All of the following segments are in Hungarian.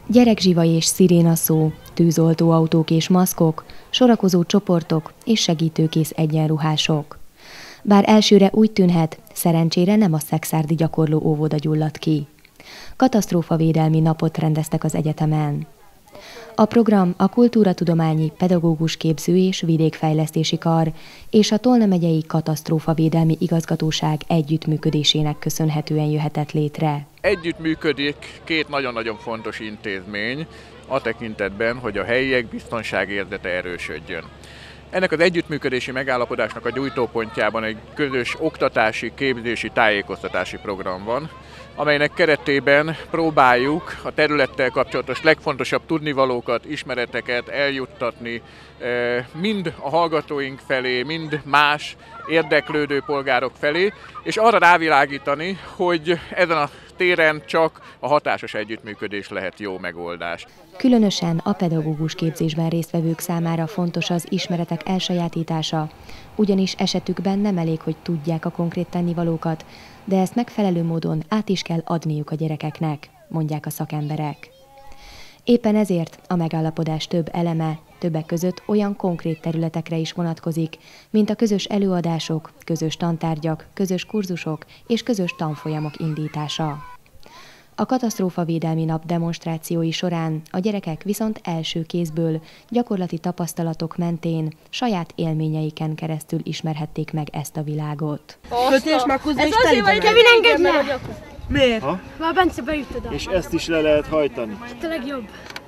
Gyerekzsiva és szirénaszó, tűzoltóautók és maszkok, sorakozó csoportok és segítőkész egyenruhások. Bár elsőre úgy tűnhet, szerencsére nem a szekszárdi gyakorló óvoda gyulladt ki. Katasztrófavédelmi napot rendeztek az egyetemen. A program a Kultúratudományi Pedagógus Képző és Vidékfejlesztési Kar és a Tolna megyei Katasztrófavédelmi Igazgatóság együttműködésének köszönhetően jöhetett létre. Együttműködik két nagyon-nagyon fontos intézmény a tekintetben, hogy a helyiek biztonságérzete erősödjön. Ennek az együttműködési megállapodásnak a gyújtópontjában egy közös oktatási, képzési, tájékoztatási program van, amelynek keretében próbáljuk a területtel kapcsolatos legfontosabb tudnivalókat, ismereteket eljuttatni mind a hallgatóink felé, mind más érdeklődő polgárok felé, és arra rávilágítani, hogy ezen a téren csak a hatásos együttműködés lehet jó megoldás. Különösen a pedagógus képzésben résztvevők számára fontos az ismeretek elsajátítása, ugyanis esetükben nem elég, hogy tudják a konkrét tennivalókat, de ezt megfelelő módon át is kell adniuk a gyerekeknek, mondják a szakemberek. Éppen ezért a megállapodás több eleme, többek között olyan konkrét területekre is vonatkozik, mint a közös előadások, közös tantárgyak, közös kurzusok és közös tanfolyamok indítása. A katasztrófavédelmi nap demonstrációi során a gyerekek viszont első kézből, gyakorlati tapasztalatok mentén, saját élményeiken keresztül ismerhették meg ezt a világot. Kötés, meghúzni és azért vagy, Kevin, engedj le! Miért? Már Bence beüt oda. És ezt is le lehet hajtani. Hát a legjobb.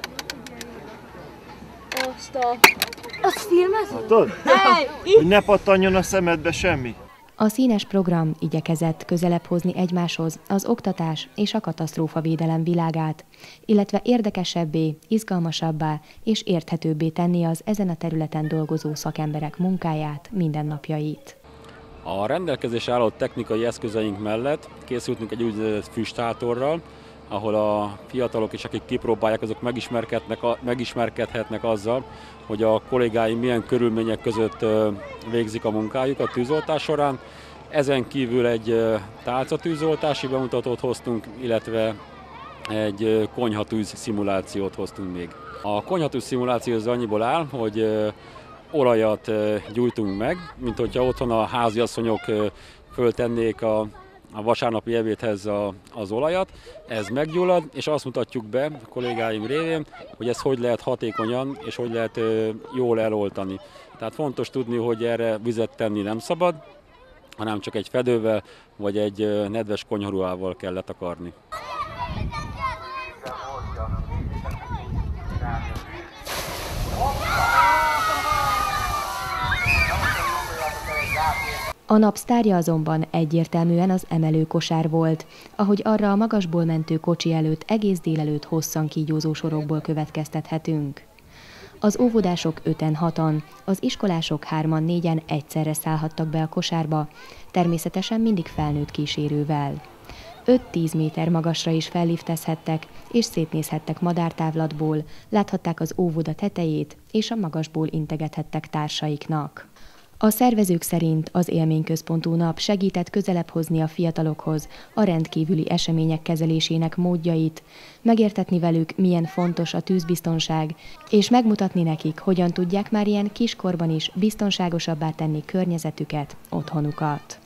Azt filmezed? Látod? Hogy ne pattanjon a szemedbe semmi. A színes program igyekezett közelebb hozni egymáshoz az oktatás és a katasztrófavédelem világát, illetve érdekesebbé, izgalmasabbá és érthetőbbé tenni az ezen a területen dolgozó szakemberek munkáját, mindennapjait. A rendelkezésre álló technikai eszközeink mellett készültünk egy úgynevezett füsthátorral, ahol a fiatalok is, akik kipróbálják, azok megismerkedhetnek azzal, hogy a kollégáim milyen körülmények között végzik a munkájukat tűzoltás során. Ezen kívül egy tálcatűzoltási bemutatót hoztunk, illetve egy konyhatűz szimulációt hoztunk még. A konyhatűz szimuláció az annyiból áll, hogy olajat gyújtunk meg, mint hogyha otthon a háziasszonyok föltennék a vasárnapi ebédhez az olajat, ez meggyullad, és azt mutatjuk be a kollégáim révén, hogy ezt hogy lehet hatékonyan és hogy lehet jól eloltani. Tehát fontos tudni, hogy erre vizet tenni nem szabad, hanem csak egy fedővel vagy egy nedves konyharuhával kell letakarni. A nap sztárja azonban egyértelműen az emelőkosár volt, ahogy arra a magasból mentő kocsi előtt egész délelőtt hosszan kígyózó sorokból következtethetünk. Az óvodások 5-6-an, az iskolások 3-4-en egyszerre szállhattak be a kosárba, természetesen mindig felnőtt kísérővel. 5-10 méter magasra is felliftezhettek, és szétnézhettek madártávlatból, láthatták az óvoda tetejét, és a magasból integethettek társaiknak. A szervezők szerint az élményközpontú nap segített közelebb hozni a fiatalokhoz a rendkívüli események kezelésének módjait, megértetni velük, milyen fontos a tűzbiztonság, és megmutatni nekik, hogyan tudják már ilyen kiskorban is biztonságosabbá tenni környezetüket, otthonukat.